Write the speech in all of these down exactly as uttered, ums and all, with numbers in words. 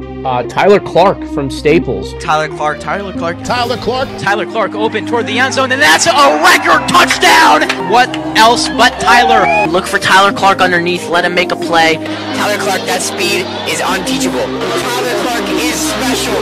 Uh, Tyler Clark from Staples. Tyler Clark, Tyler Clark, Tyler Clark. Tyler Clark open toward the end zone, and that's a record touchdown! What else but Tyler? Look for Tyler Clark underneath, let him make a play. Tyler Clark, that speed is unteachable. Tyler Clark is special.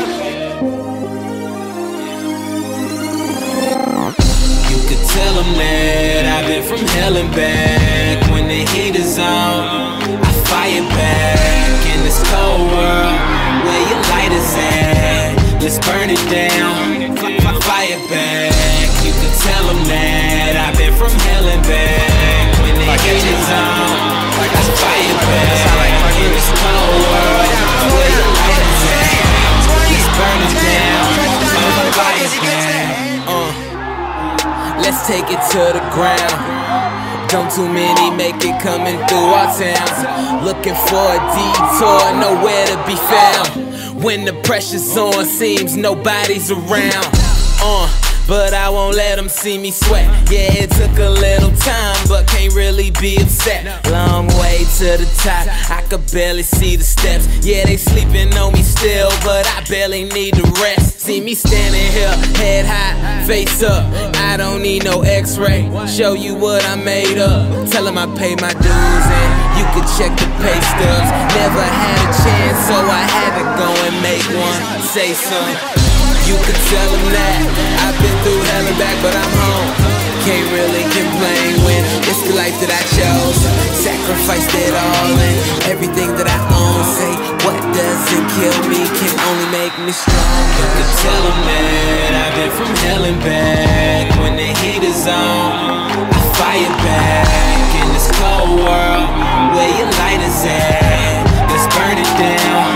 You could tell him that I've been from hell and back. When the heat is on, I fire back in this cold world. Where your light is at, let's burn it down. Fire back. You could tell them that I've been from hell and back. When the heat is on, I fire back in this cold world. Where your light is at, let's burn it down. Fire back. Uh, let's take it to the ground. Don't too many make it coming through our town. Looking for a detour, nowhere to be found. When the pressure's on, seems nobody's around. Uh, but I won't let them see me sweat. Yeah, it took a little time, but can't really be upset. Long way to the top, I could barely see the steps. Yeah, they sleeping on me still, but I barely need to rest. See me standing here, head high, face up. I don't need no x-ray, show you what I made up. Tell them I pay my dues and you can check the pay stubs. Never had a chance, so I had to go and make one. Say something. You could tell them that I've been through hell and back, but I'm home. Can't really complain when it's the life that I chose. Sacrificed it all and everything that I own. Say what doesn't kill me can only make me strong. You could tell them that I've been from hell and back. When the heat is on, I fire back in this cold world. Where your light is at, let's burn it down.